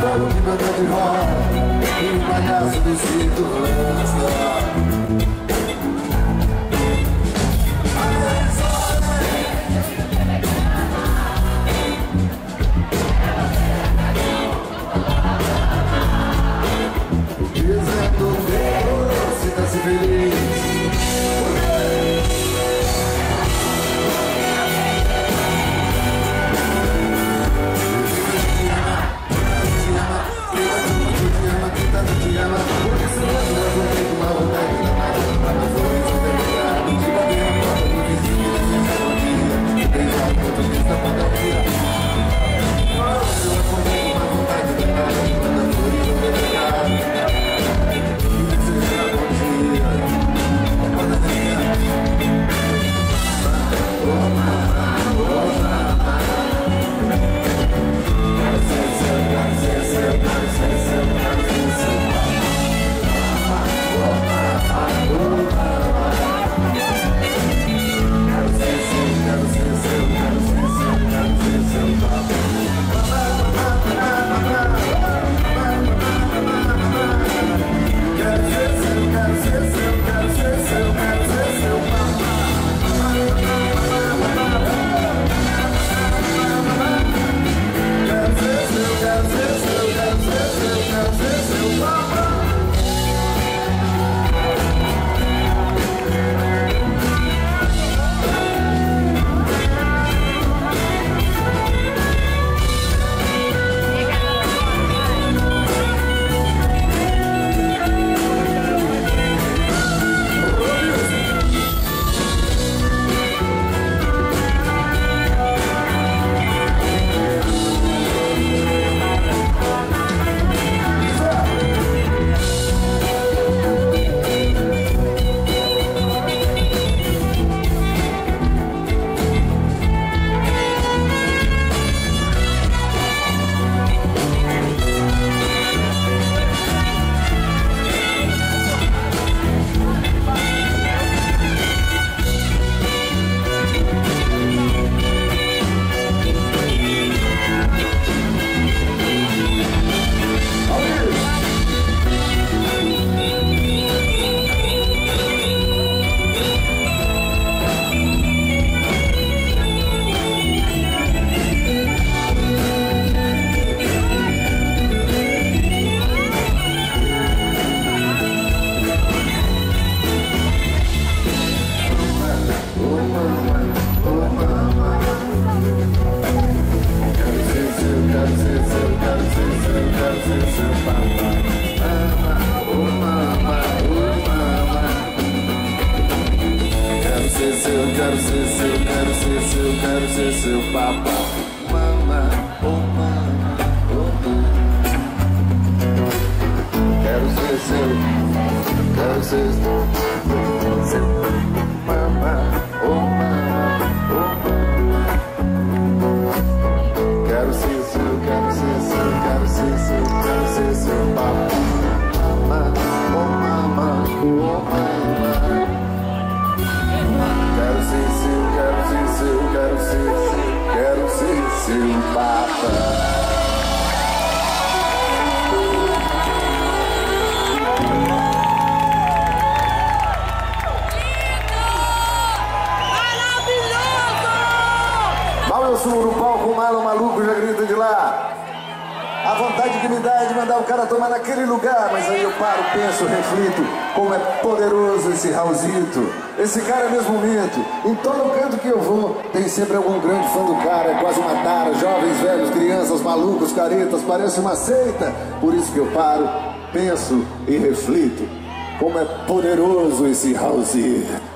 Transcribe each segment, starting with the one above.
jogo de banda de rock e um palhaço de segurança. Dizendo Deus, sinta-se feliz. Quero ser seu papá, mama, oh mama, oh mama. Quero ser seu mama, oh mama, oh mama. Quero ser seu papá, mama, oh mama, oh mama. Quero ser seu papa. Mal eu subo no palco, o malo maluco já grita de lá. A vontade que me dá é de mandar o cara tomar naquele lugar, mas aí eu paro, penso, reflito, como é poderoso esse Raulzito. Esse cara é mesmo mito. Em todo canto que eu vou, tem sempre algum grande fã do cara. É quase uma tara, jovens, velhos, crianças, malucos, caretas, parece uma seita. Por isso que eu paro, penso e reflito, como é poderoso esse Raulzito.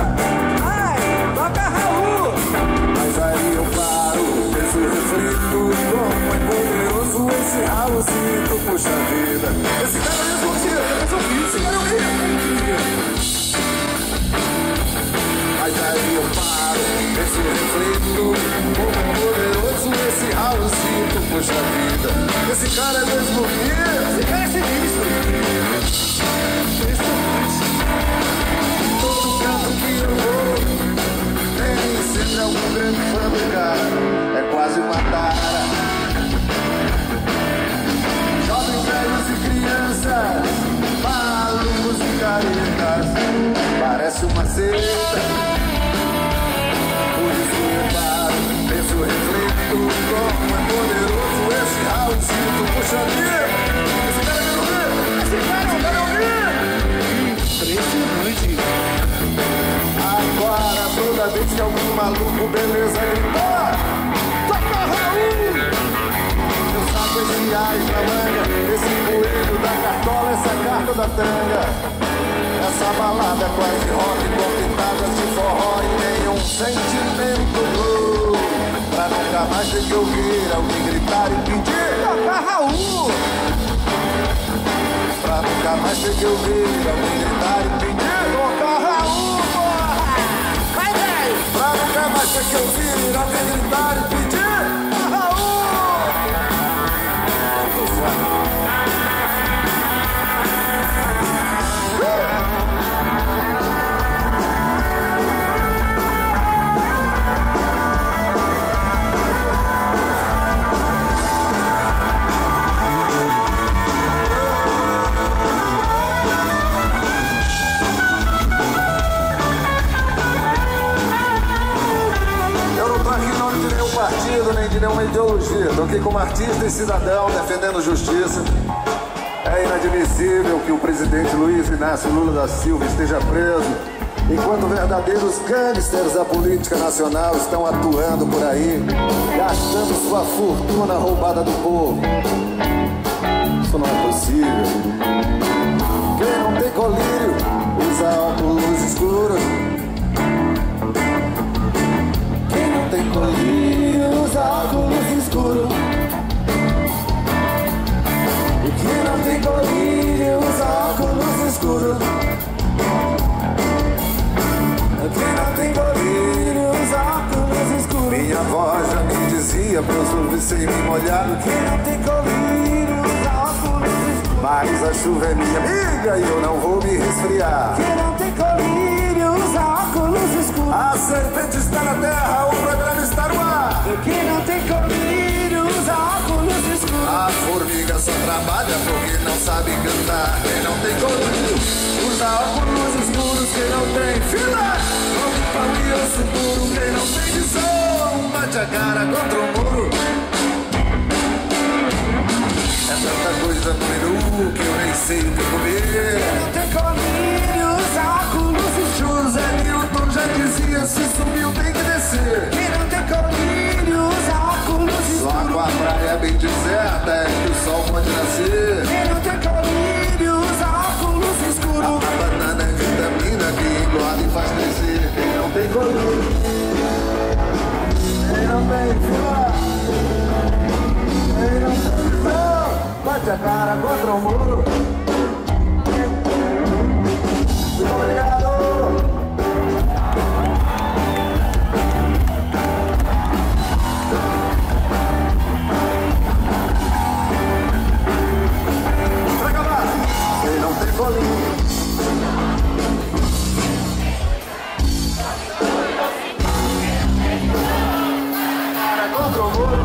Mas aí eu paro, penso e reflito, aceita. Por isso reparo, penso, reflito, como é poderoso esse Raulzito. Puxa vida, esse cara quer ouvir, esse cara não quer ouvir. Impressionante. Agora toda vez que algum maluco beleza gritar, toca Raul! Eu saco esse reais na manga, esse coelho da cartola, essa carta da tanga. Essa balada é quase rock com pitadas de forró e nenhum sentimento. Pra nunca mais ter que ouvir alguém gritar e pedir, toca Raul! Pra nunca mais ter que ouvir alguém gritar e pedir, toca Raul, porra! Vai, velho! Pra nunca mais ter que ouvir alguém gritar e pedir, Raul! Nem de nenhuma ideologia. Tô aqui como artista e cidadão defendendo justiça. É inadmissível que o presidente Luiz Inácio Lula da Silva esteja preso, enquanto verdadeiros gangsters da política nacional estão atuando por aí, gastando sua fortuna roubada do povo. Isso não é possível. Quem não tem colírio usa óculos escuros. Quem não tem colírio usa óculos escuros. E quem não tem colírio usa óculos escuros. Quem não tem colírio usa óculos escuros. Minha voz já me dizia pra eu sorrir sem me molhar. Quem não tem colírio usa óculos escuros. Mas a chuva é minha amiga e eu não vou me resfriar. Quem não tem colírio usa óculos escuros. A serpente está na terra, o programa está no ar. Quem não tem colírio usa óculos escuros. A formiga só trabalha porque não sabe cantar. Quem não tem colírio usa óculos escuros. Quem não tem fila, come pão e osso duro. Quem não tem visão, bate a cara contra o muro. É tanta coisa no menu que eu nem sei o que comer. Quem não tem colírio usa óculos escuros. José Milton já dizia, se subiu tem que descer. Quem não tem colírio usa óculos escuros. Só com a praia bem deserta é que o sol pode nascer. Quem não tem colírio usa óculos escuros. A banana é vitamina que engorda e faz crescer. Quem não tem colírio, quem não tem fila, quem não tem visão, bate a cara contra o muro. Muito obrigado. Pra acabar, quem não tem colírio. Cara contra o muro.